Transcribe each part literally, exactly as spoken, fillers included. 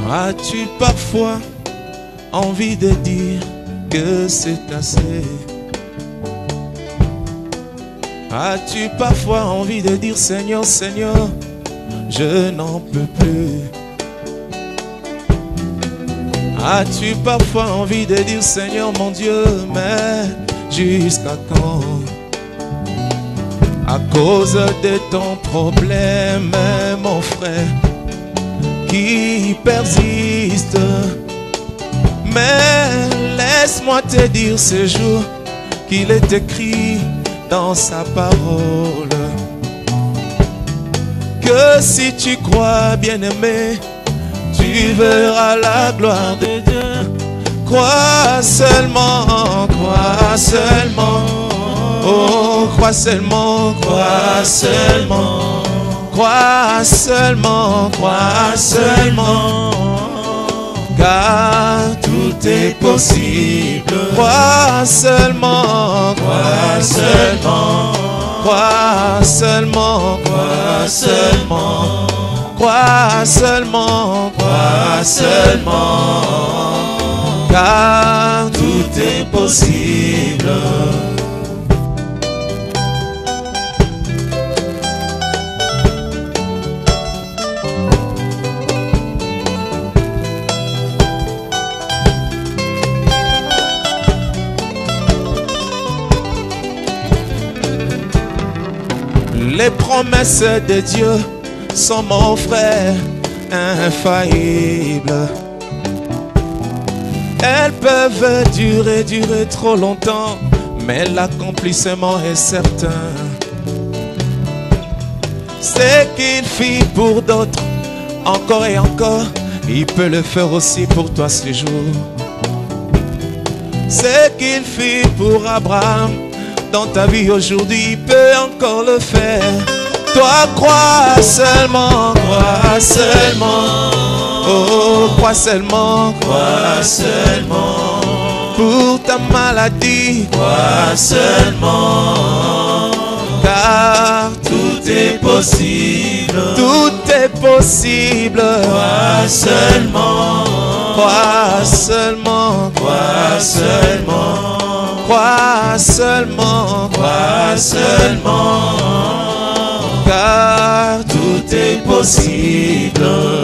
As-tu parfois envie de dire que c'est assez? As-tu parfois envie de dire Seigneur, Seigneur, je n'en peux plus? As-tu parfois envie de dire Seigneur mon Dieu, mais jusqu'à quand? À cause de ton problème, mon frère, qui persiste. Mais laisse-moi te dire ce jour qu'il est écrit dans sa parole que si tu crois, bien-aimé, tu verras la gloire de Dieu. Crois seulement, crois seulement, oh, crois seulement, crois seulement, crois seulement, crois seulement, car tout est possible. Crois seulement, crois seulement, crois seulement, crois seulement, crois seulement, crois seulement, car tout est possible. Les promesses de Dieu sont, mon frère, infaillibles. Elles peuvent durer, durer trop longtemps, mais l'accomplissement est certain. Ce qu'il fit pour d'autres, encore et encore, il peut le faire aussi pour toi ce jour. Ce qu'il fit pour Abraham dans ta vie aujourd'hui, il peut encore le faire. Toi crois seulement, crois seulement, oh, crois seulement, crois seulement, pour ta maladie, crois seulement, car tout est possible, tout est possible. Crois seulement, crois seulement, crois seulement, crois seulement, crois seulement, car tout est possible.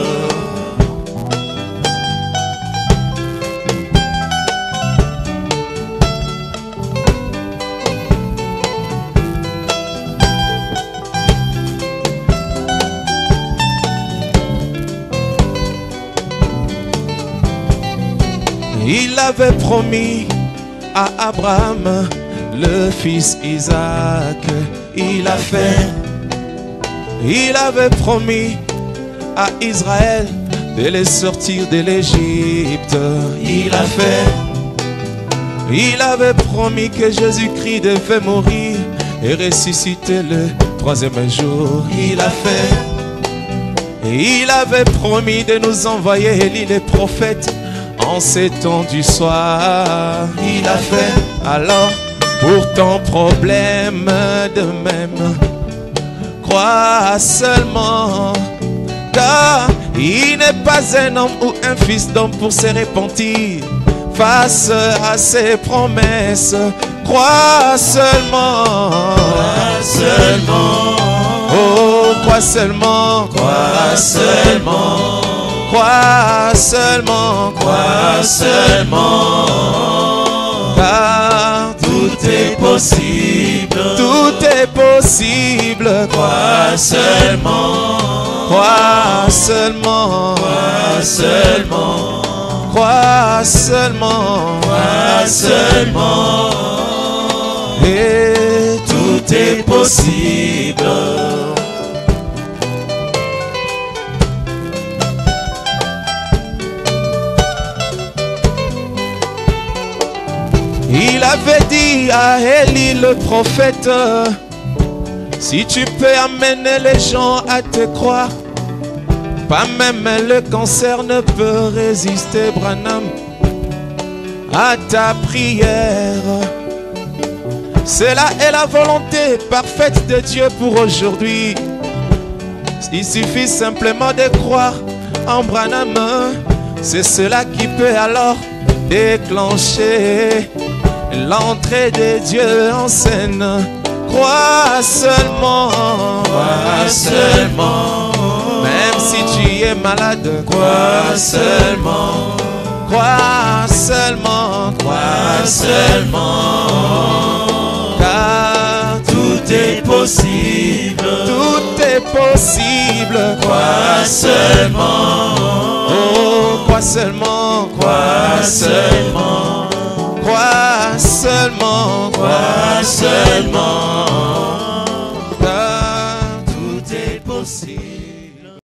Il avait promis à Abraham le fils Isaac. Il a fait. Il avait promis à Israël de les sortir de l'Égypte. Il a fait. Il avait promis que Jésus-Christ devait mourir et ressusciter le troisième jour. Il a fait. Il avait promis de nous envoyer Élie le prophète en ces temps du soir. Il a fait. Alors pour ton problème de même, crois seulement, car il n'est pas un homme ou un fils d'homme pour se repentir face à ses promesses. Crois seulement, crois seulement, oh, crois seulement, crois seulement, crois seulement, crois seulement, car tout est possible, tout est possible. Crois seulement, crois seulement, crois seulement, crois seulement, crois seulement, et tout est possible. Il avait dit à Élie le prophète, si tu peux amener les gens à te croire, pas même le cancer ne peut résister, Branham, à ta prière. Cela est la volonté parfaite de Dieu pour aujourd'hui. Il suffit simplement de croire en Branham C'est cela qui peut alors déclencher l'entrée de Dieu en scène. Crois seulement, Crois seulement, même si tu es malade, crois seulement, crois seulement, crois seulement, car tout est possible, tout est possible. crois seulement, Oh, crois seulement, crois seulement, crois seulement, crois seulement, car tout est possible.